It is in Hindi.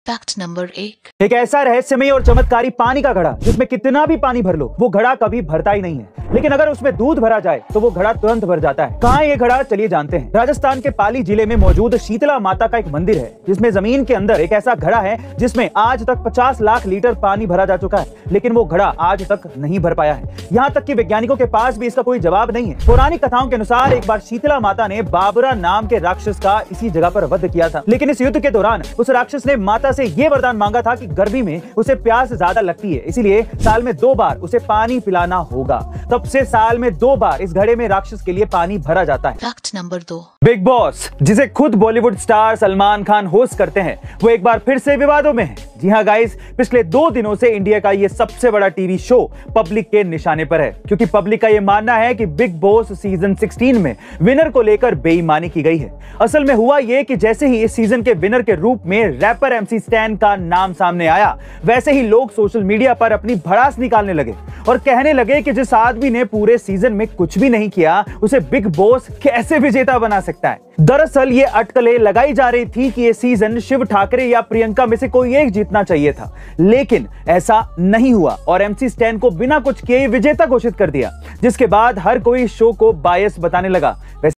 Fact number 1। एक ऐसा रहस्यमय और चमत्कारी पानी का घड़ा जिसमें कितना भी पानी भर लो वो घड़ा कभी भरता ही नहीं है, लेकिन अगर उसमें दूध भरा जाए तो वो घड़ा तुरंत भर जाता है। कहाँ ये घड़ा, चलिए जानते हैं। राजस्थान के पाली जिले में मौजूद शीतला माता का एक मंदिर है जिसमें जमीन के अंदर एक ऐसा घड़ा है जिसमें आज तक 50 लाख लीटर पानी भरा जा चुका है, लेकिन वो घड़ा आज तक नहीं भर पाया है। यहाँ तक कि वैज्ञानिकों के पास भी इसका कोई जवाब नहीं है। पौराणिक कथाओं के अनुसार एक बार शीतला माता ने बाबरा नाम के राक्षस का इसी जगह पर वध किया था, लेकिन इस युद्ध के दौरान उस राक्षस ने माता से ये वरदान मांगा था कि गर्मी में उसे प्यास ज्यादा लगती है, इसीलिए साल में 2 बार उसे पानी पिलाना होगा। तब से साल में 2 बार इस घड़े में राक्षस के लिए पानी भरा जाता है। Fact number 2। बिग बॉस, जिसे खुद Bollywood star Salman Khan host करते हैं, वो एक बार फिर से विवादों में है। जी हाँ गाइस, पिछले 2 दिनों से इंडिया का ये सबसे बड़ा टीवी शो पब्लिक के निशाने पर है, क्योंकि पब्लिक का ये मानना है कि बिग बॉस सीजन 16 में विनर को लेकर बेईमानी की गई है। असल में हुआ ये कि जैसे ही इस सीजन के विनर के रूप में रैपर MC स्टैन का नाम सामने आया, वैसे ही लोग सोशल मीडिया पर अपनी भड़ास निकालने लगे और कहने लगे कि जिस आदमी ने पूरे सीजन में कुछ भी नहीं किया उसे बिग बॉस कैसे विजेता बना सकता है। दरअसल ये अटकलें लगाई जा रही थी कि ये सीजन शिव ठाकरे या प्रियंका में से कोई एक जीतना चाहिए था, लेकिन ऐसा नहीं हुआ और MC स्टैन को बिना कुछ किए विजेता घोषित कर दिया, जिसके बाद हर कोई शो को बायस बताने लगा।